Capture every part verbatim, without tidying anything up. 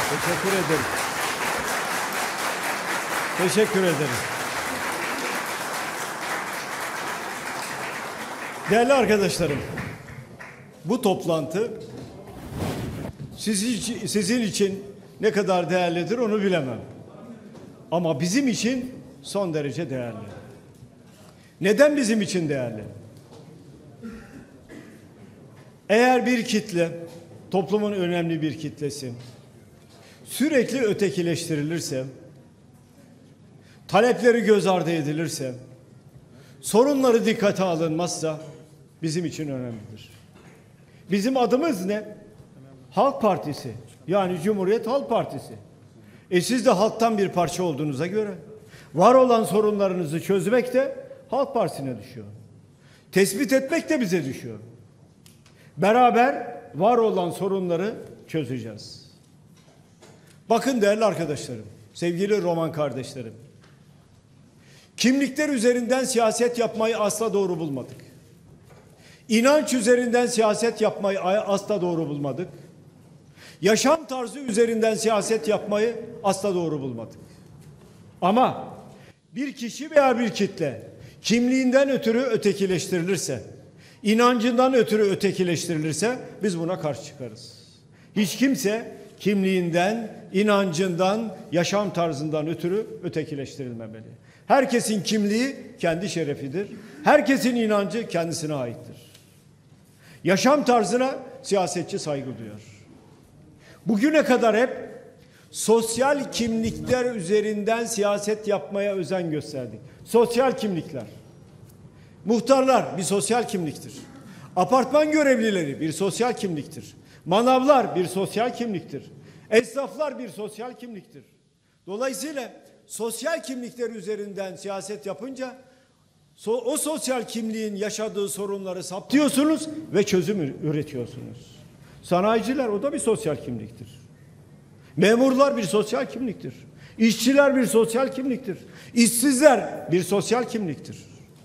Teşekkür ederim. Teşekkür ederim. Değerli arkadaşlarım, bu toplantı sizin için, sizin için ne kadar değerlidir onu bilemem. Ama bizim için son derece değerli. Neden bizim için değerli? Eğer bir kitle, toplumun önemli bir kitlesi, sürekli ötekileştirilirse, talepleri göz ardı edilirse, sorunları dikkate alınmazsa bizim için önemlidir. Bizim adımız ne? Halk Partisi. Yani Cumhuriyet Halk Partisi. E siz de halktan bir parça olduğunuza göre var olan sorunlarınızı çözmek de Halk Partisi'ne düşüyor. Tespit etmek de bize düşüyor. Beraber var olan sorunları çözeceğiz. Bakın değerli arkadaşlarım, sevgili Roman kardeşlerim. Kimlikler üzerinden siyaset yapmayı asla doğru bulmadık. İnanç üzerinden siyaset yapmayı asla doğru bulmadık. Yaşam tarzı üzerinden siyaset yapmayı asla doğru bulmadık. Ama bir kişi veya bir kitle kimliğinden ötürü ötekileştirilirse, inancından ötürü ötekileştirilirse biz buna karşı çıkarız. Hiç kimse kimliğinden, inancından, yaşam tarzından ötürü ötekileştirilmemeli. Herkesin kimliği kendi şerefidir. Herkesin inancı kendisine aittir. Yaşam tarzına siyasetçi saygı duyar. Bugüne kadar hep sosyal kimlikler üzerinden siyaset yapmaya özen gösterdik. Sosyal kimlikler. Muhtarlar bir sosyal kimliktir. Apartman görevlileri bir sosyal kimliktir. Manavlar bir sosyal kimliktir. Esnaflar bir sosyal kimliktir. Dolayısıyla sosyal kimlikler üzerinden siyaset yapınca o sosyal kimliğin yaşadığı sorunları saptıyorsunuz ve çözüm üretiyorsunuz. Sanayiciler o da bir sosyal kimliktir. Memurlar bir sosyal kimliktir. İşçiler bir sosyal kimliktir. İşsizler bir sosyal kimliktir.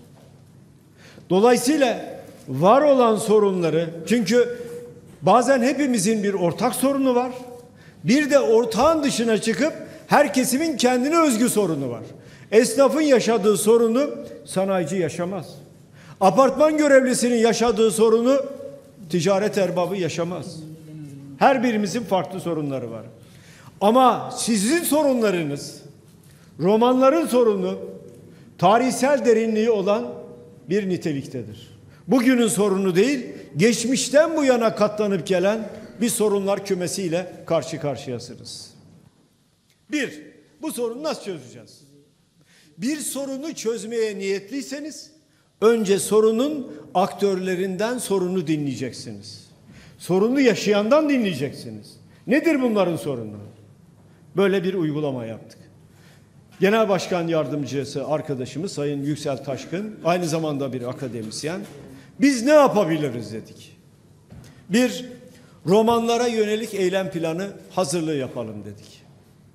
Dolayısıyla var olan sorunları, çünkü bazen hepimizin bir ortak sorunu var. Bir de ortağın dışına çıkıp her kesimin kendine özgü sorunu var. Esnafın yaşadığı sorunu sanayici yaşamaz. Apartman görevlisinin yaşadığı sorunu ticaret erbabı yaşamaz. Her birimizin farklı sorunları var. Ama sizin sorunlarınız, romanların sorunu tarihsel derinliği olan bir niteliktedir. Bugünün sorunu değil, geçmişten bu yana katlanıp gelen bir sorunlar kümesiyle karşı karşıyasınız. Bir, bu sorunu nasıl çözeceğiz? Bir sorunu çözmeye niyetliyseniz önce sorunun aktörlerinden sorunu dinleyeceksiniz. Sorunu yaşayandan dinleyeceksiniz. Nedir bunların sorunu? Böyle bir uygulama yaptık. Genel Başkan Yardımcısı arkadaşımız Sayın Yüksel Taşkın, aynı zamanda bir akademisyen. Biz ne yapabiliriz dedik. Bir, romanlara yönelik eylem planı hazırlığı yapalım dedik.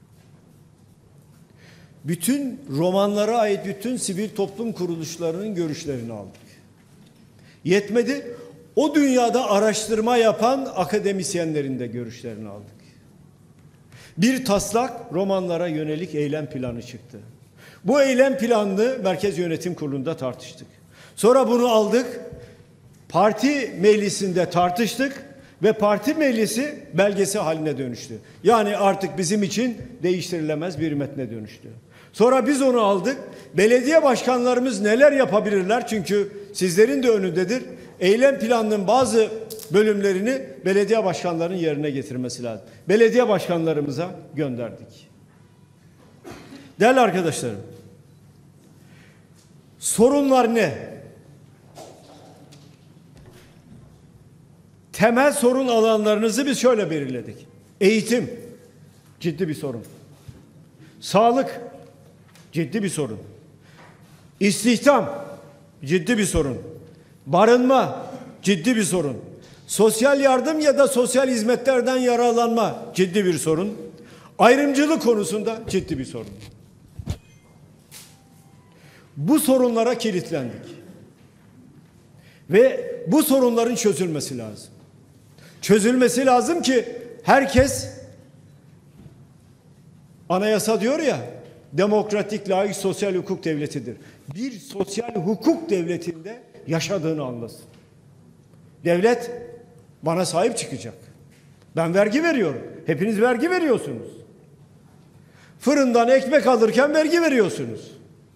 Bütün romanlara ait bütün sivil toplum kuruluşlarının görüşlerini aldık. Yetmedi, o dünyada araştırma yapan akademisyenlerin de görüşlerini aldık. Bir taslak romanlara yönelik eylem planı çıktı. Bu eylem planını Merkez Yönetim Kurulu'nda tartıştık. Sonra bunu aldık, parti meclisinde tartıştık ve parti meclisi belgesi haline dönüştü. Yani artık bizim için değiştirilemez bir metne dönüştü. Sonra biz onu aldık. Belediye başkanlarımız neler yapabilirler? Çünkü sizlerin de önündedir. Eylem planının bazı bölümlerini belediye başkanlarının yerine getirmesi lazım. Belediye başkanlarımıza gönderdik. Değerli arkadaşlarım, sorunlar ne? Temel sorun alanlarınızı biz şöyle belirledik. Eğitim, ciddi bir sorun. Sağlık, ciddi bir sorun. İstihdam, ciddi bir sorun. Barınma, ciddi bir sorun. Sosyal yardım ya da sosyal hizmetlerden yararlanma, ciddi bir sorun. Ayrımcılık konusunda ciddi bir sorun. Bu sorunlara kilitlendik. Ve bu sorunların çözülmesi lazım. Çözülmesi lazım ki herkes Anayasa diyor ya, demokratik, layık, sosyal hukuk devletidir. Bir sosyal hukuk devletinde yaşadığını anlasın. Devlet bana sahip çıkacak. Ben vergi veriyorum. Hepiniz vergi veriyorsunuz. Fırından ekmek alırken vergi veriyorsunuz.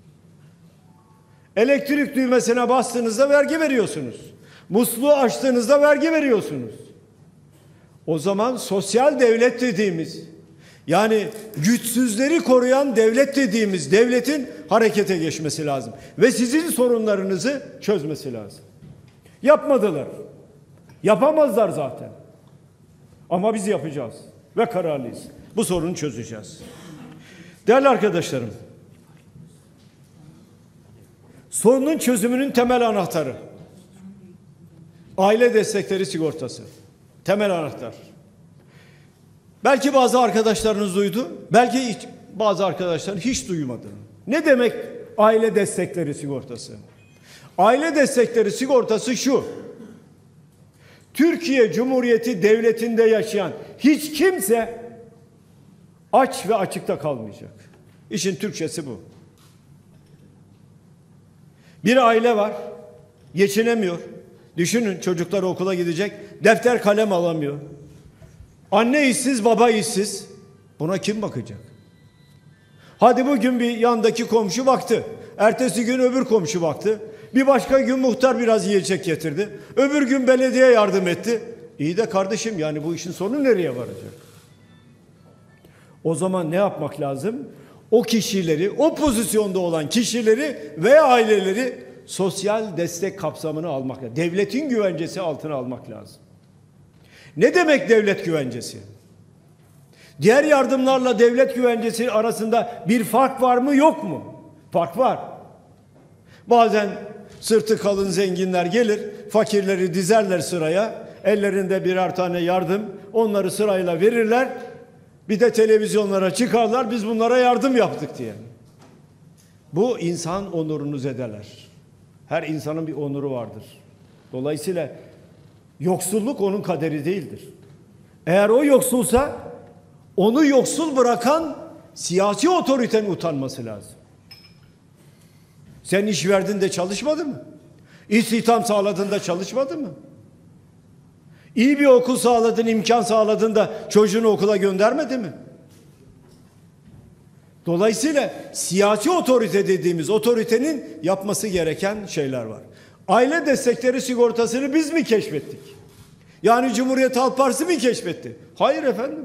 Elektrik düğmesine bastığınızda vergi veriyorsunuz. Musluğu açtığınızda vergi veriyorsunuz. O zaman sosyal devlet dediğimiz, yani güçsüzleri koruyan devlet dediğimiz devletin harekete geçmesi lazım. Ve sizin sorunlarınızı çözmesi lazım. Yapmadılar. Yapamazlar zaten. Ama biz yapacağız. Ve kararlıyız. Bu sorunu çözeceğiz. Değerli arkadaşlarım, sorunun çözümünün temel anahtarı aile destekleri sigortası. Temel anahtar. Belki bazı arkadaşlarınız duydu, belki hiç, bazı arkadaşlar hiç duymadı. Ne demek aile destekleri sigortası? Aile destekleri sigortası şu: Türkiye Cumhuriyeti Devleti'nde yaşayan hiç kimse aç ve açıkta kalmayacak. İşin Türkçesi bu. Bir aile var, geçinemiyor. Düşünün, çocuklar okula gidecek, defter kalem alamıyor. Anne işsiz, baba işsiz. Buna kim bakacak? Hadi bugün bir yandaki komşu baktı. Ertesi gün öbür komşu baktı. Bir başka gün muhtar biraz yiyecek getirdi. Öbür gün belediye yardım etti. İyi de kardeşim, yani bu işin sonu nereye varacak? O zaman ne yapmak lazım? O kişileri, o pozisyonda olan kişileri veya aileleri sosyal destek kapsamına almak lazım. Devletin güvencesi altına almak lazım. Ne demek devlet güvencesi? Diğer yardımlarla devlet güvencesi arasında bir fark var mı, yok mu? Fark var. Bazen sırtı kalın zenginler gelir, fakirleri dizerler sıraya, ellerinde birer tane yardım, onları sırayla verirler. Bir de televizyonlara çıkarlar, biz bunlara yardım yaptık diye. Bu insan onurunu zedeler. Her insanın bir onuru vardır. Dolayısıyla yoksulluk onun kaderi değildir. Eğer o yoksulsa, onu yoksul bırakan siyasi otoritenin utanması lazım. Sen iş verdin de çalışmadı mı? İstihdam sağladın da çalışmadı mı? İyi bir okul sağladın, imkan sağladın da çocuğunu okula göndermedi mi? Dolayısıyla siyasi otorite dediğimiz otoritenin yapması gereken şeyler var. Aile destekleri sigortasını biz mi keşfettik? Yani Cumhuriyet Halk Partisi mi keşfetti? Hayır efendim.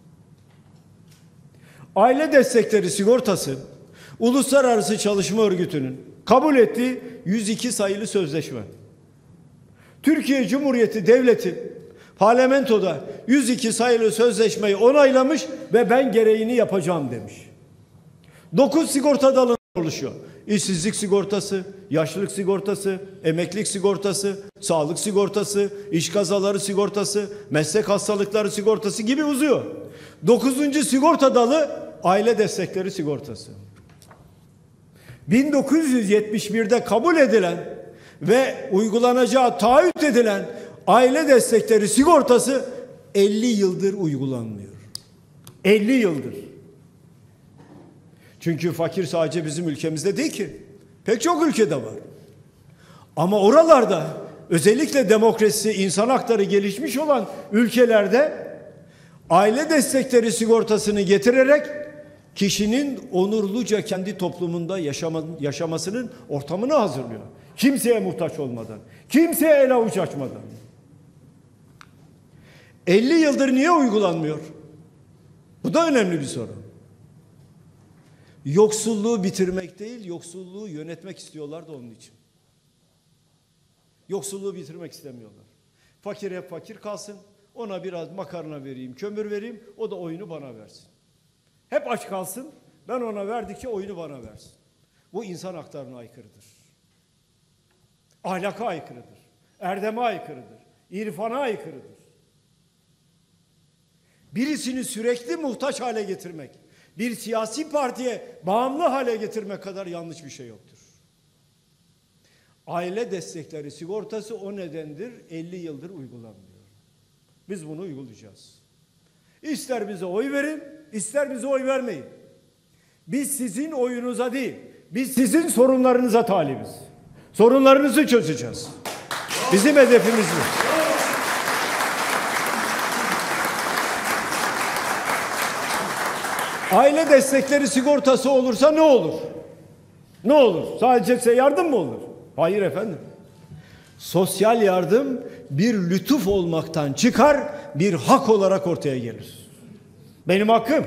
Aile destekleri sigortası Uluslararası Çalışma Örgütü'nün kabul ettiği yüz iki sayılı sözleşme. Türkiye Cumhuriyeti Devleti parlamentoda yüz iki sayılı sözleşmeyi onaylamış ve ben gereğini yapacağım demiş. dokuz sigorta dalı oluşuyor. İşsizlik sigortası, yaşlılık sigortası, emeklilik sigortası, sağlık sigortası, iş kazaları sigortası, meslek hastalıkları sigortası gibi uzuyor. Dokuzuncu sigorta dalı aile destekleri sigortası. bin dokuz yüz yetmiş bir'de kabul edilen ve uygulanacağı taahhüt edilen aile destekleri sigortası elli yıldır uygulanmıyor. elli yıldır. Çünkü fakir sadece bizim ülkemizde değil ki. Pek çok ülkede var. Ama oralarda özellikle demokrasi, insan hakları gelişmiş olan ülkelerde aile destekleri sigortasını getirerek kişinin onurluca kendi toplumunda yaşama, yaşamasının ortamını hazırlıyor. Kimseye muhtaç olmadan, kimseye el avuç açmadan. elli yıldır niye uygulanmıyor? Bu da önemli bir soru. Yoksulluğu bitirmek değil, yoksulluğu yönetmek istiyorlar da onun için. Yoksulluğu bitirmek istemiyorlar. Fakir hep fakir kalsın, ona biraz makarna vereyim, kömür vereyim, o da oyunu bana versin. Hep aç kalsın, ben ona verdikçe oyunu bana versin. Bu insan haklarına aykırıdır. Ahlaka aykırıdır. Erdeme aykırıdır. İrfana aykırıdır. Birisini sürekli muhtaç hale getirmek, bir siyasi partiye bağımlı hale getirmek kadar yanlış bir şey yoktur. Aile destekleri sigortası o nedendir elli yıldır uygulanmıyor. Biz bunu uygulayacağız. İster bize oy verin, ister bize oy vermeyin. Biz sizin oyunuza değil, biz sizin sorunlarınıza talibiz. Sorunlarınızı çözeceğiz. Bizim hedefimiz bu. Aile destekleri sigortası olursa ne olur? Ne olur? Sadece size yardım mı olur? Hayır efendim. Sosyal yardım bir lütuf olmaktan çıkar, bir hak olarak ortaya gelir. Benim hakkım.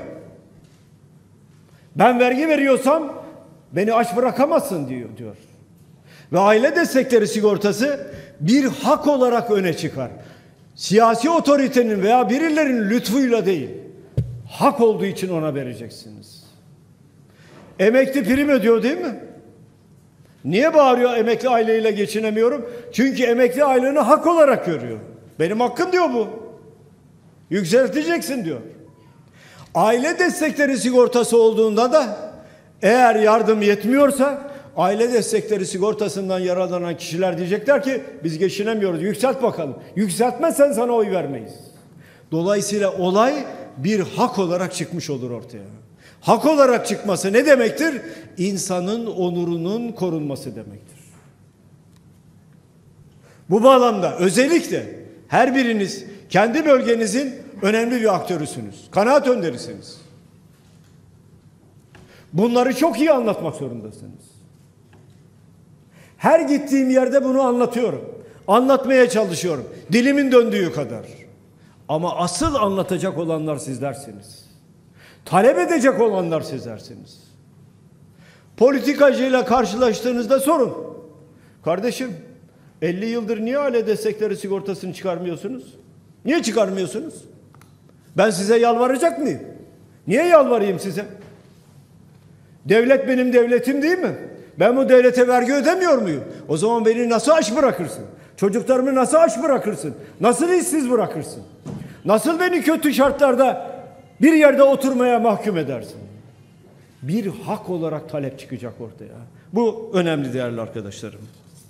Ben vergi veriyorsam beni aç bırakamazsın diyor diyor. Ve aile destekleri sigortası bir hak olarak öne çıkar. Siyasi otoritenin veya birilerinin lütfuyla değil, hak olduğu için ona vereceksiniz. Emekli prim ödüyor değil mi? Niye bağırıyor emekli aileyle geçinemiyorum? Çünkü emekli aylığını hak olarak görüyor. Benim hakkım diyor bu. Yükselteceksin diyor. Aile destekleri sigortası olduğunda da eğer yardım yetmiyorsa aile destekleri sigortasından yararlanan kişiler diyecekler ki biz geçinemiyoruz. Yükselt bakalım. Yükseltmezsen sana oy vermeyiz. Dolayısıyla olay bir hak olarak çıkmış olur ortaya. Hak olarak çıkması ne demektir? İnsanın onurunun korunması demektir. Bu bağlamda özellikle her biriniz kendi bölgenizin önemli bir aktörüsünüz. Kanaat önderisiniz. Bunları çok iyi anlatmak zorundasınız. Her gittiğim yerde bunu anlatıyorum. Anlatmaya çalışıyorum. Dilimin döndüğü kadar. Ama asıl anlatacak olanlar sizlersiniz. Talep edecek olanlar sizlersiniz. Politikacıyla karşılaştığınızda sorun. Kardeşim, elli yıldır niye aile destekleri sigortasını çıkarmıyorsunuz? Niye çıkarmıyorsunuz? Ben size yalvaracak mıyım? Niye yalvarayım size? Devlet benim devletim değil mi? Ben bu devlete vergi ödemiyor muyum? O zaman beni nasıl aç bırakırsın? Çocuklarımı nasıl aç bırakırsın? Nasıl işsiz bırakırsın? Nasıl beni kötü şartlarda bir yerde oturmaya mahkum edersin? Bir hak olarak talep çıkacak ortaya. Bu önemli değerli arkadaşlarım.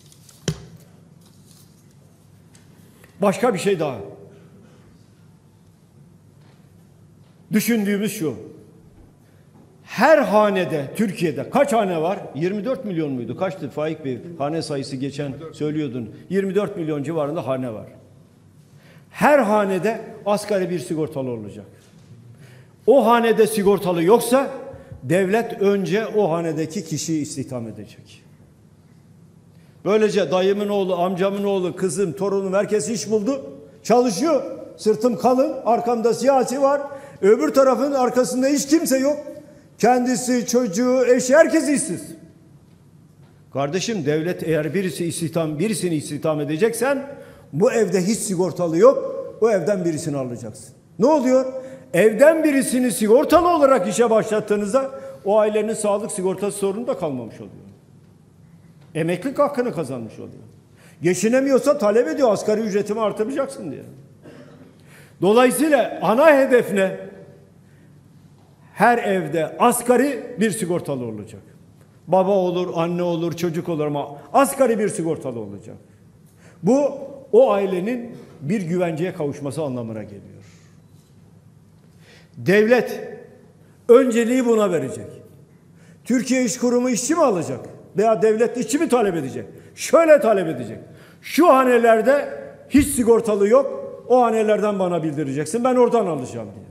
Başka bir şey daha. Düşündüğümüz şu. Her hanede, Türkiye'de kaç hane var? yirmi dört milyon muydu? Kaçtı Faik Bey? Hane sayısı geçen söylüyordun. yirmi dört milyon civarında hane var. Her hanede asgari bir sigortalı olacak. O hanede sigortalı yoksa devlet önce o hanedeki kişiyi istihdam edecek. Böylece dayımın oğlu, amcamın oğlu, kızım, torunum herkes iş buldu. Çalışıyor. Sırtım kalın, arkamda siyasi var. Öbür tarafın arkasında hiç kimse yok. Kendisi, çocuğu, eşi herkes işsiz. Kardeşim devlet eğer birisi istihdam, birisini istihdam edeceksen bu evde hiç sigortalı yok. O evden birisini alacaksın. Ne oluyor? Evden birisini sigortalı olarak işe başlattığınızda o ailenin sağlık sigortası sorunu da kalmamış oluyor. Emeklilik hakkını kazanmış oluyor. Geçinemiyorsa talep ediyor asgari ücretimi artıracaksın diye. Dolayısıyla ana hedef ne? Her evde asgari bir sigortalı olacak. Baba olur, anne olur, çocuk olur ama asgari bir sigortalı olacak. Bu o ailenin bir güvenceye kavuşması anlamına geliyor. Devlet önceliği buna verecek. Türkiye İş Kurumu işçi mi alacak? Veya devlet işçi mi talep edecek? Şöyle talep edecek. Şu hanelerde hiç sigortalı yok. O hanelerden bana bildireceksin. Ben oradan alacağım diye.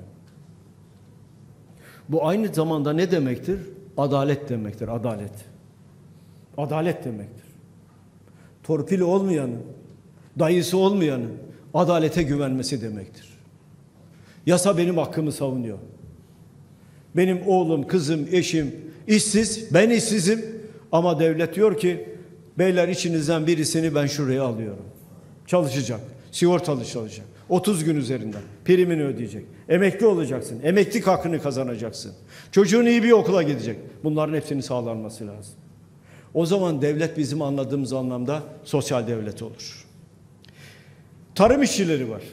Bu aynı zamanda ne demektir? Adalet demektir. Adalet. Adalet demektir. Torpili olmayanın, dayısı olmayanın adalete güvenmesi demektir. Yasa benim hakkımı savunuyor. Benim oğlum, kızım, eşim işsiz, ben işsizim ama devlet diyor ki beyler içinizden birisini ben şuraya alıyorum. Çalışacak, sigortalı çalışacak. otuz gün üzerinden primini ödeyecek. Emekli olacaksın, emeklilik hakkını kazanacaksın. Çocuğun iyi bir okula gidecek. Bunların hepsinin sağlanması lazım. O zaman devlet bizim anladığımız anlamda sosyal devlet olur. Tarım işçileri var.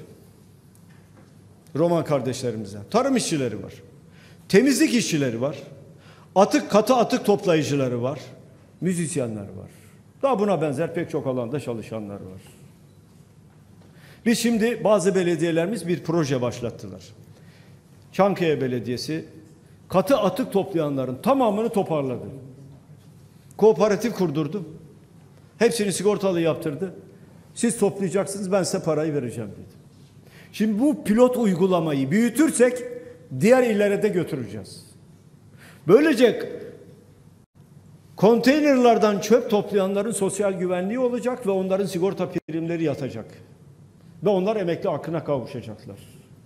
Roman kardeşlerimizden. Tarım işçileri var. Temizlik işçileri var. Atık, katı atık toplayıcıları var. Müzisyenler var. Daha buna benzer pek çok alanda çalışanlar var. Biz şimdi bazı belediyelerimiz bir proje başlattılar. Çankaya Belediyesi katı atık toplayanların tamamını toparladı. Kooperatif kurdurdu. Hepsini sigortalı yaptırdı. Siz toplayacaksınız, ben size parayı vereceğim dedi. Şimdi bu pilot uygulamayı büyütürsek diğer illere de götüreceğiz. Böylece konteynerlardan çöp toplayanların sosyal güvenliği olacak ve onların sigorta primleri yatacak. Ve onlar emekli hakkına kavuşacaklar.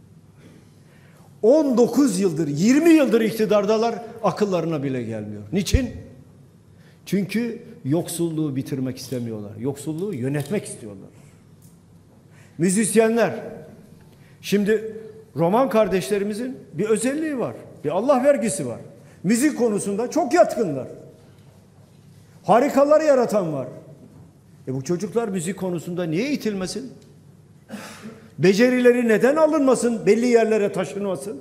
on dokuz yıldır, yirmi yıldır iktidardalar, akıllarına bile gelmiyor. Niçin? Çünkü yoksulluğu bitirmek istemiyorlar. Yoksulluğu yönetmek istiyorlar. Müzisyenler, şimdi Roman kardeşlerimizin bir özelliği var. Bir Allah vergisi var. Müzik konusunda çok yatkınlar. Harikalar yaratan var. E bu çocuklar müzik konusunda niye eğitilmesin? Becerileri neden alınmasın? Belli yerlere taşınmasın?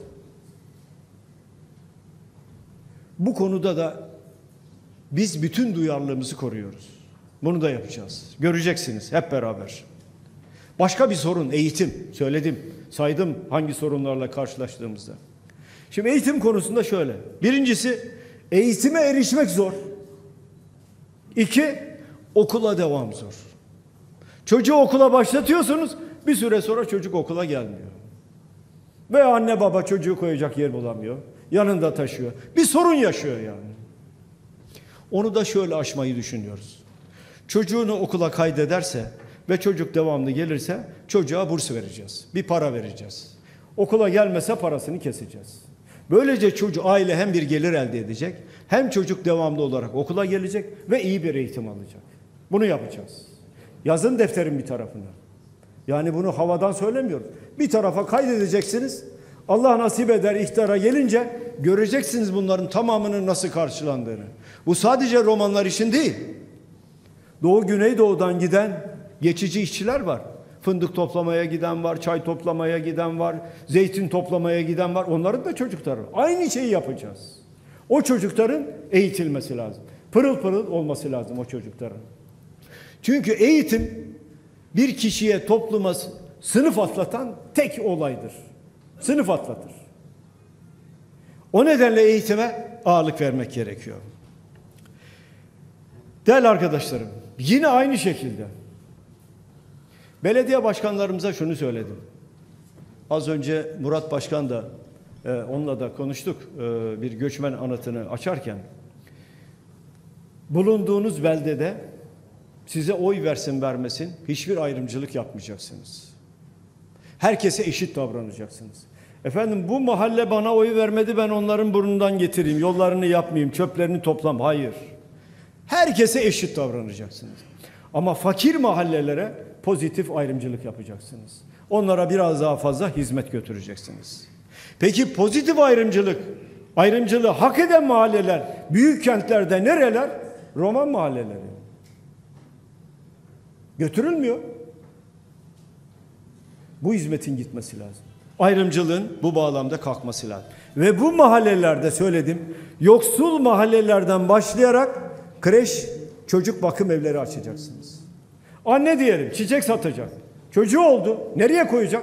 Bu konuda da biz bütün duyarlılığımızı koruyoruz. Bunu da yapacağız. Göreceksiniz hep beraber. Başka bir sorun eğitim. Söyledim, saydım hangi sorunlarla karşılaştığımızda. Şimdi eğitim konusunda şöyle. Birincisi, eğitime erişmek zor. İki, okula devam zor. Çocuğu okula başlatıyorsunuz, bir süre sonra çocuk okula gelmiyor. Ve anne baba çocuğu koyacak yer bulamıyor. Yanında taşıyor. Bir sorun yaşıyor yani. Onu da şöyle aşmayı düşünüyoruz. Çocuğunu okula kaydederse ve çocuk devamlı gelirse çocuğa burs vereceğiz. Bir para vereceğiz. Okula gelmese parasını keseceğiz. Böylece çocuk, aile hem bir gelir elde edecek, hem çocuk devamlı olarak okula gelecek ve iyi bir eğitim alacak. Bunu yapacağız. Yazın defterin bir tarafına. Yani bunu havadan söylemiyorum. Bir tarafa kaydedeceksiniz. Allah nasip eder iktidara gelince göreceksiniz bunların tamamının nasıl karşılandığını. Bu sadece romanlar için değil. Doğu Güneydoğu'dan giden geçici işçiler var. Fındık toplamaya giden var, çay toplamaya giden var, zeytin toplamaya giden var. Onların da çocukları var. Aynı şeyi yapacağız. O çocukların eğitilmesi lazım. Pırıl pırıl olması lazım o çocukların. Çünkü eğitim bir kişiye, topluma sınıf atlatan tek olaydır. Sınıf atlatır. O nedenle eğitime ağırlık vermek gerekiyor. Değerli arkadaşlarım, yine aynı şekilde belediye başkanlarımıza şunu söyledim. Az önce Murat Başkan da e, onunla da konuştuk e, bir göçmen anıtını açarken. Bulunduğunuz beldede size oy versin vermesin hiçbir ayrımcılık yapmayacaksınız. Herkese eşit davranacaksınız. Efendim bu mahalle bana oy vermedi, ben onların burnundan getireyim, yollarını yapmayayım, çöplerini toplam. Hayır. Herkese eşit davranacaksınız. Ama fakir mahallelere pozitif ayrımcılık yapacaksınız. Onlara biraz daha fazla hizmet götüreceksiniz. Peki pozitif ayrımcılık, ayrımcılığı hak eden mahalleler, büyük kentlerde nereler? Roman mahalleleri. Götürülmüyor. Bu hizmetin gitmesi lazım. Ayrımcılığın bu bağlamda kalkması lazım. Ve bu mahallelerde söyledim, yoksul mahallelerden başlayarak kreş, çocuk bakım evleri açacaksınız. Anne diyelim çiçek satacak. Çocuğu oldu. Nereye koyacak?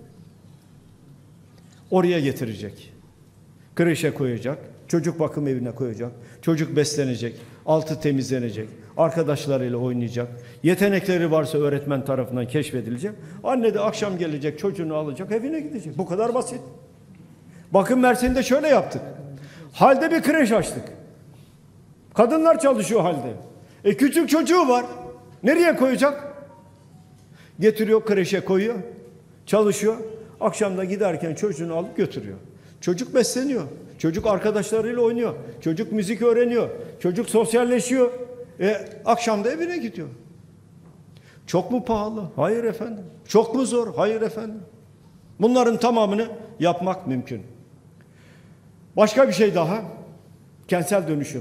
Oraya getirecek. Kreşe koyacak. Çocuk bakım evine koyacak. Çocuk beslenecek. Altı temizlenecek. Arkadaşlarıyla oynayacak. Yetenekleri varsa öğretmen tarafından keşfedilecek. Anne de akşam gelecek, çocuğunu alacak, evine gidecek. Bu kadar basit. Bakın Mersin'de şöyle yaptık. Halde bir kreş açtık. Kadınlar çalışıyor halde. E küçük çocuğu var. Nereye koyacak? Getiriyor, kreşe koyuyor. Çalışıyor. Akşam da giderken çocuğunu alıp götürüyor. Çocuk besleniyor. Çocuk arkadaşlarıyla oynuyor. Çocuk müzik öğreniyor. Çocuk sosyalleşiyor. E, akşam da evine gidiyor. Çok mu pahalı? Hayır efendim. Çok mu zor? Hayır efendim. Bunların tamamını yapmak mümkün. Başka bir şey daha. Kentsel dönüşüm.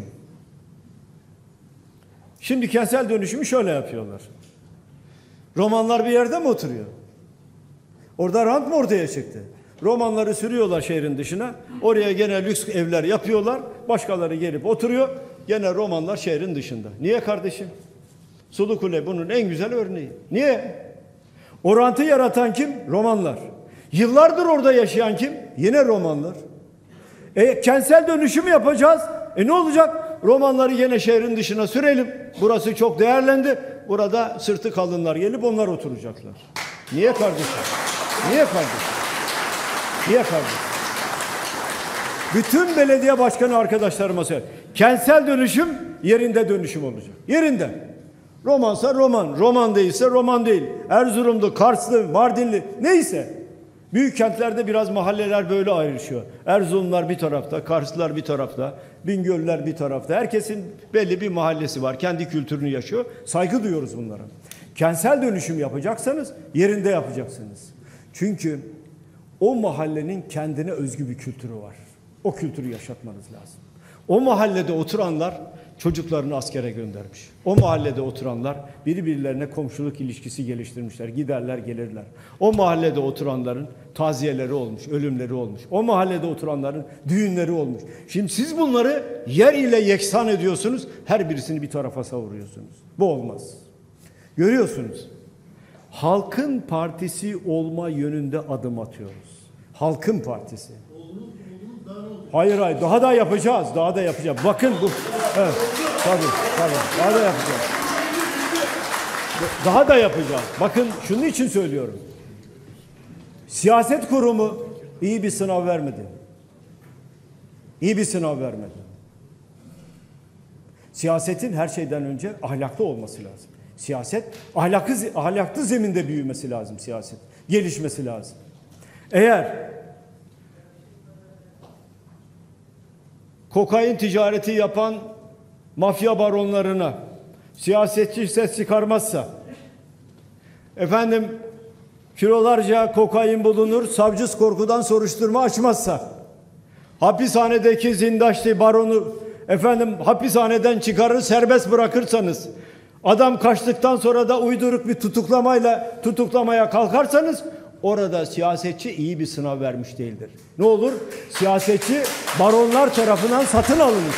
Şimdi kentsel dönüşümü şöyle yapıyorlar. Romanlar bir yerde mi oturuyor? Orada rant mı ortaya çıktı? Romanları sürüyorlar şehrin dışına. Oraya gene lüks evler yapıyorlar. Başkaları gelip oturuyor. Gene romanlar şehrin dışında. Niye kardeşim? Sulukule bunun en güzel örneği. Niye? O rantı yaratan kim? Romanlar. Yıllardır orada yaşayan kim? Yine romanlar. E, kentsel dönüşüm yapacağız. E ne olacak? Romanları yine şehrin dışına sürelim. Burası çok değerlendi. Burada sırtı kalınlar gelip onlar oturacaklar. Niye kardeşim? Niye kardeşim? Niye kardeşim? Bütün belediye başkanı arkadaşlarıma söylüyorum. Kentsel dönüşüm yerinde dönüşüm olacak. Yerinde. Romansa roman, roman değilse roman değil. Erzurumlu, Karslı, Mardinli neyse. Büyük kentlerde biraz mahalleler böyle ayrışıyor. Erzurumlar bir tarafta, Karslılar bir tarafta, Bingöllüler bir tarafta. Herkesin belli bir mahallesi var. Kendi kültürünü yaşıyor. Saygı duyuyoruz bunlara. Kentsel dönüşüm yapacaksanız yerinde yapacaksınız. Çünkü o mahallenin kendine özgü bir kültürü var. O kültürü yaşatmanız lazım. O mahallede oturanlar çocuklarını askere göndermiş. O mahallede oturanlar birbirlerine komşuluk ilişkisi geliştirmişler. Giderler gelirler. O mahallede oturanların taziyeleri olmuş, ölümleri olmuş. O mahallede oturanların düğünleri olmuş. Şimdi siz bunları yer ile yeksan ediyorsunuz. Her birisini bir tarafa savuruyorsunuz. Bu olmaz. Görüyorsunuz. Halkın partisi olma yönünde adım atıyoruz. Halkın partisi. Hayır hayır daha da yapacağız. Daha da yapacağız. Bakın bu. Evet. Tabii tabii. Daha da yapacağız. Daha da yapacağız. Bakın şunun için söylüyorum. Siyaset kurumu iyi bir sınav vermedi. İyi bir sınav vermedi. Siyasetin her şeyden önce ahlaklı olması lazım. Siyaset ahlaklı, ahlaklı zeminde büyümesi lazım siyaset. Gelişmesi lazım. Eğer kokain ticareti yapan mafya baronlarına siyasetçi ses çıkarmazsa, efendim kilolarca kokain bulunur, savcı korkudan soruşturma açmazsa, hapishanedeki zindaşlı baronu efendim hapishaneden çıkarır serbest bırakırsanız, adam kaçtıktan sonra da uyduruk bir tutuklamayla tutuklamaya kalkarsanız, orada siyasetçi iyi bir sınav vermiş değildir. Ne olur? Siyasetçi baronlar tarafından satın alınır.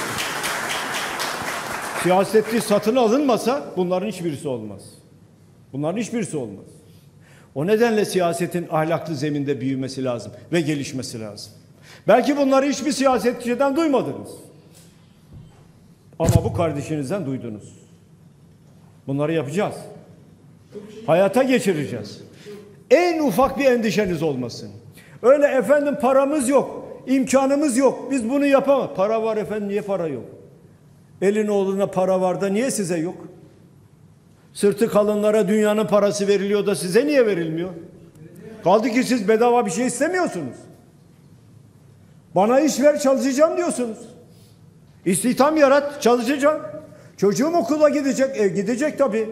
Siyasetçi satın alınmasa bunların hiçbirisi olmaz. Bunların hiçbirisi olmaz. O nedenle siyasetin ahlaklı zeminde büyümesi lazım ve gelişmesi lazım. Belki bunları hiçbir siyasetçiden duymadınız. Ama bu kardeşinizden duydunuz. Bunları yapacağız. Hayata geçireceğiz. En ufak bir endişeniz olmasın. Öyle efendim paramız yok, imkanımız yok, biz bunu yapamaz. Para var efendim, niye para yok? Elin oğluna para var da niye size yok? Sırtı kalınlara dünyanın parası veriliyor da size niye verilmiyor? Kaldı ki siz bedava bir şey istemiyorsunuz. Bana iş ver, çalışacağım diyorsunuz. İstihdam yarat, çalışacağım. Çocuğum okula gidecek, e, gidecek tabii.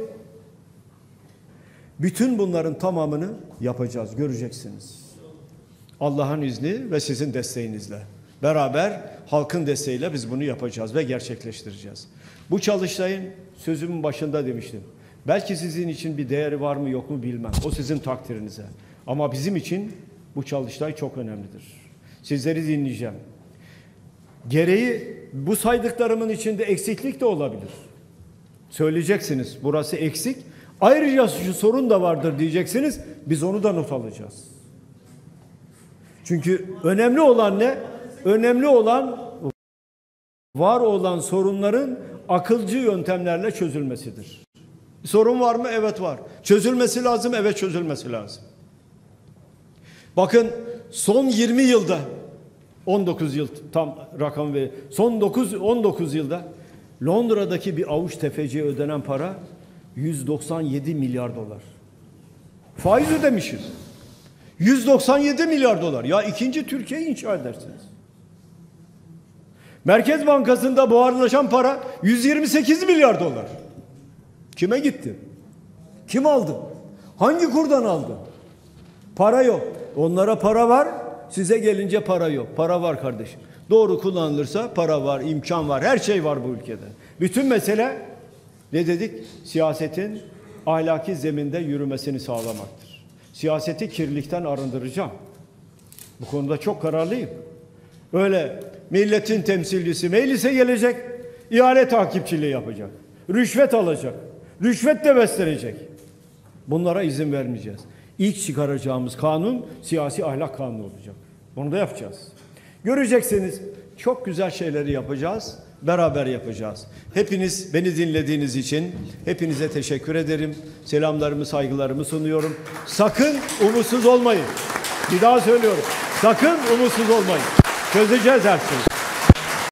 Bütün bunların tamamını yapacağız, göreceksiniz. Allah'ın izni ve sizin desteğinizle. Beraber halkın desteğiyle biz bunu yapacağız ve gerçekleştireceğiz. Bu çalıştayın sözümün başında demiştim. Belki sizin için bir değeri var mı yok mu bilmem. O sizin takdirinize. Ama bizim için bu çalıştay çok önemlidir. Sizleri dinleyeceğim. Gereği bu saydıklarımın içinde eksiklik de olabilir. Söyleyeceksiniz burası eksik. Ayrıca şu sorun da vardır diyeceksiniz. Biz onu da not alacağız. Çünkü önemli olan ne? Önemli olan var olan sorunların akılcı yöntemlerle çözülmesidir. Sorun var mı? Evet var. Çözülmesi lazım. Evet çözülmesi lazım. Bakın son yirmi yılda on dokuz yıl tam rakam ve son dokuz on dokuz yılda Londra'daki bir avuç tefeciye ödenen para yüz doksan yedi milyar dolar. Faiz ödemişiz. yüz doksan yedi milyar dolar. Ya ikinci Türkiye'yi inşa edersiniz. Merkez Bankası'nda buharlaşan para yüz yirmi sekiz milyar dolar. Kime gitti? Kim aldı? Hangi kurdan aldı? Para yok. Onlara para var, size gelince para yok. Para var kardeşim. Doğru kullanılırsa para var, imkan var, her şey var bu ülkede. Bütün mesele ne dedik? Siyasetin ahlaki zeminde yürümesini sağlamaktır. Siyaseti kirlilikten arındıracağım. Bu konuda çok kararlıyım. Öyle milletin temsilcisi meclise gelecek, ihale takipçiliği yapacak. Rüşvet alacak. Rüşvet de beslenecek. Bunlara izin vermeyeceğiz. İlk çıkaracağımız kanun siyasi ahlak kanunu olacak. Bunu da yapacağız. Göreceksiniz, çok güzel şeyleri yapacağız. Beraber yapacağız. Hepiniz beni dinlediğiniz için hepinize teşekkür ederim. Selamlarımı, saygılarımı sunuyorum. Sakın umutsuz olmayın. Bir daha söylüyorum. Sakın umutsuz olmayın. Çözeceğiz her şeyi.